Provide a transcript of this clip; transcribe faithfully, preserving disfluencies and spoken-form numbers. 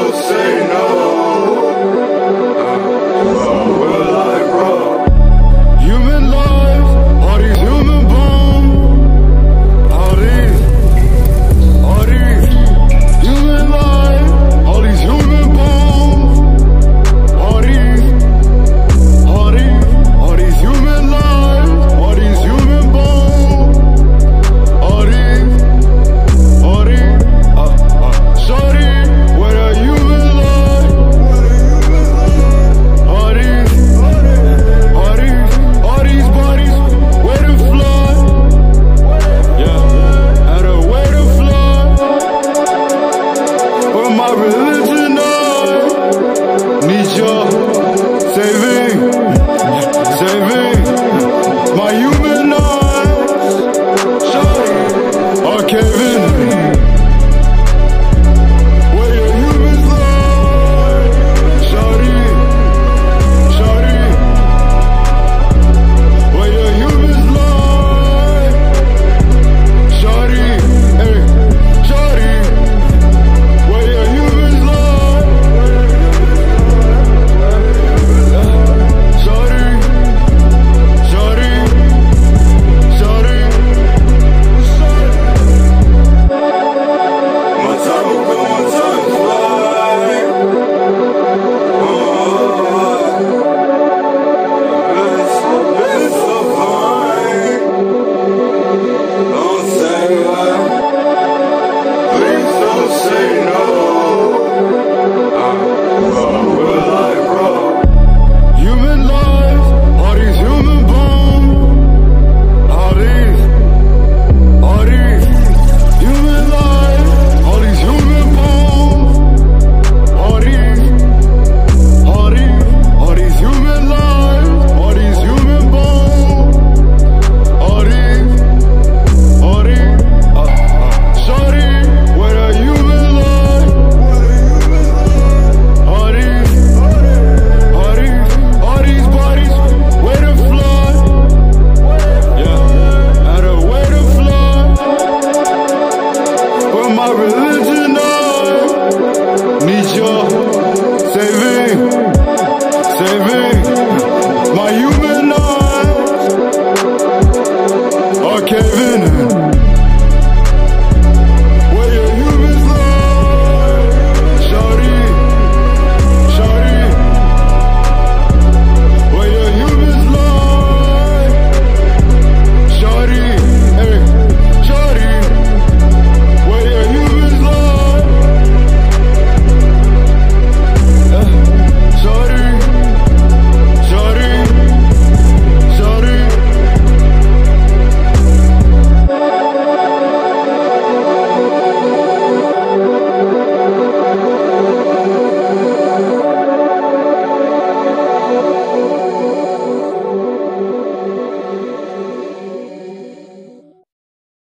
don't say no. My religion, I need your saving, saving my human eyes are caving. Where your humans lie, shawty, shawty. Where your humans lie, shawty, hey, shawty. My religion, I need your saving, saving.